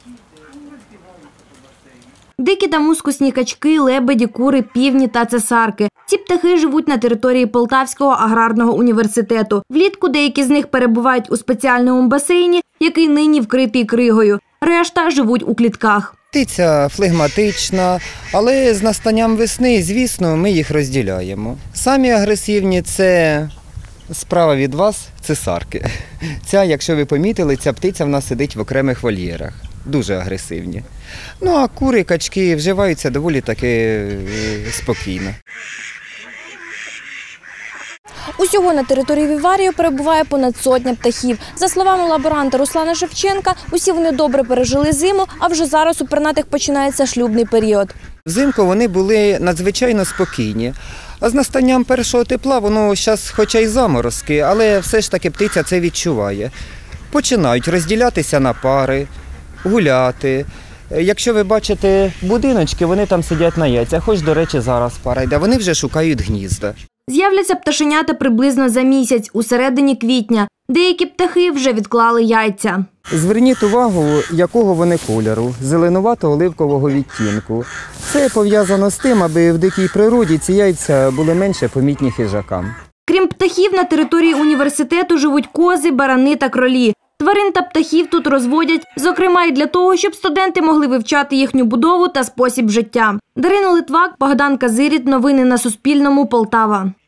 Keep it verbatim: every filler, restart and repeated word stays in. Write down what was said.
Дикі та мускусні качки, лебеді, кури, півні та цесарки. Ці птахи живуть на території Полтавського аграрного університету. Влітку деякі з них перебувають у спеціальному басейні, який нині вкритий кригою. Решта живуть у клітках. Птиця флегматична, але з настанням весни, звісно, ми їх розділяємо. Самі агресивні – це справа від вас – цесарки. Ця, якщо ви помітили, ця птиця в нас сидить в окремих вольєрах. Дуже агресивні. Ну, а кури, качки вживаються доволі таки спокійно. Усього на території віварію перебуває понад сотня птахів. За словами лаборанта Руслана Шевченка, усі вони добре пережили зиму, а вже зараз у пернатих починається шлюбний період. Взимку вони були надзвичайно спокійні. А з настанням першого тепла, воно зараз хоча й заморозки, але все ж таки птиця це відчуває. Починають розділятися на пари, гуляти. Якщо ви бачите будиночки, вони там сидять на яйцях. Хоч, до речі, зараз пара йде, вони вже шукають гнізда. З'являться пташенята приблизно за місяць, у середині квітня. Деякі птахи вже відклали яйця. Зверніть увагу, якого вони кольору – зеленувато-оливкового відтінку. Це пов'язано з тим, аби в дикій природі ці яйця були менше помітні хижакам. Крім птахів, на території університету живуть кози, барани та кролі. Тварин та птахів тут розводять, зокрема і для того, щоб студенти могли вивчати їхню будову та спосіб життя. Дарина Литвак, Богдан Казиріт. Новини на Суспільному. Полтава.